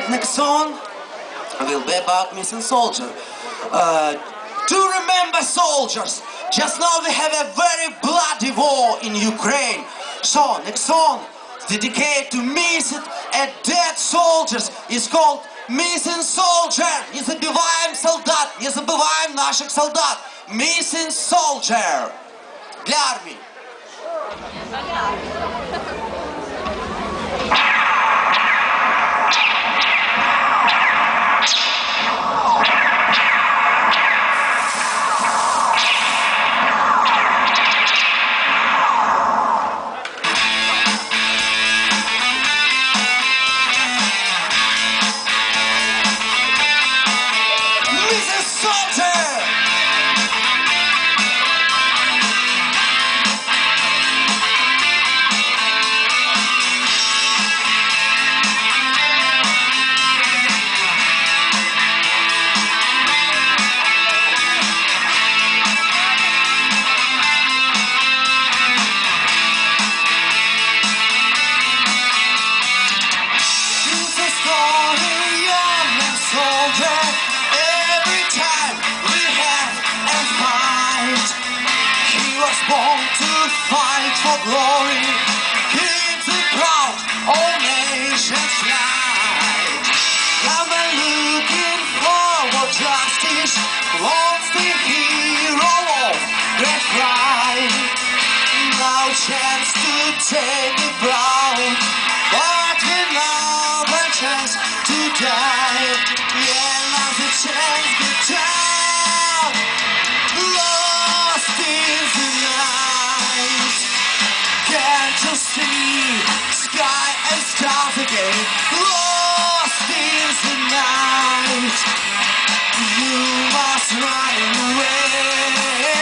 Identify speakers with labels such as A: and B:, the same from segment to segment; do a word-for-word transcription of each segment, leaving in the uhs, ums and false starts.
A: Next song will be about missing soldier. Uh, do remember, soldiers, just now we have a very bloody war in Ukraine. So next song dedicated to missing and dead soldiers is called Missing Soldier. Не забываем солдат, не забываем наших солдат. Missing Soldier для армии. Born to fight for glory, keep the proud all nations light. Now they're looking forward justice, wants the hero of their pride. Now chance to take the brown, but another chance to die. Yeah, now the chance to die. Lost in the night, can't you see sky and stars again? Lost in the night, you must run away.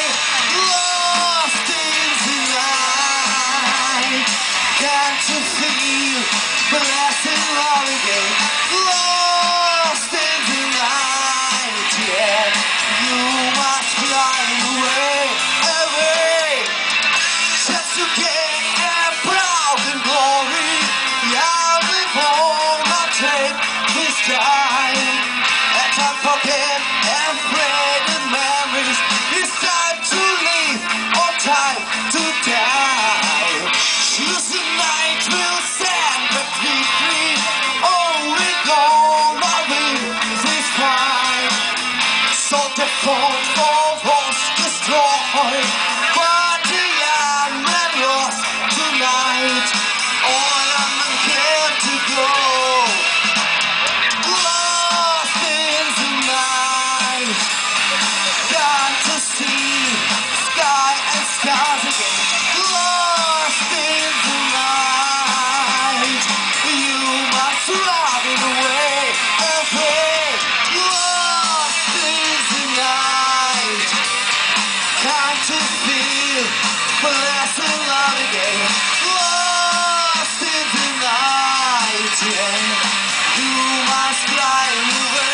A: Lost in the night, can't you feel blessed love again? Lost in the night, yeah, you must fly away, away. Just to get a proud and glory, yeah, before I take this time. And I forget and pray the memories. It's time to live or time to die. Choose the night will stand but be free. Only gonna win this fight. So the fault for was destroyed, but the young man lost tonight. All I'm here to go, lost in the night. Got to see sky and stars again. Lost in the night, you must run away, away. Lost in the night, can't you feel blessed love again? Lost in the night, yeah, you must fly away.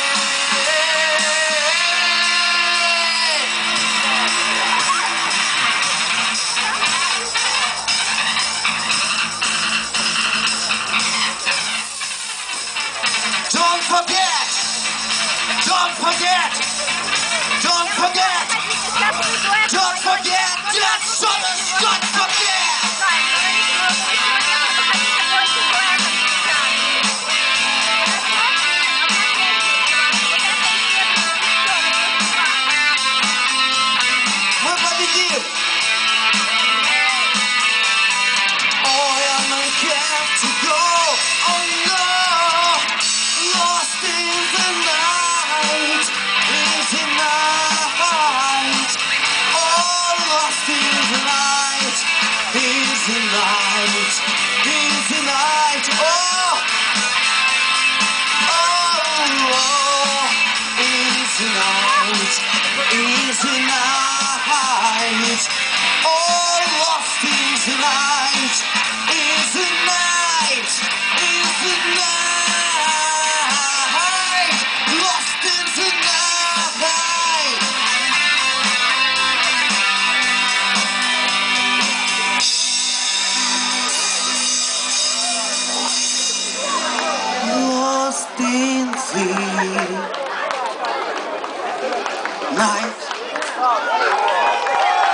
A: Don't forget, don't forget, don't forget, don't forget that soldiers, don't forget. Мы победим. Oh, I'm have to go. Oh no, lost in the night, in the night. Oh, lost in the night. night.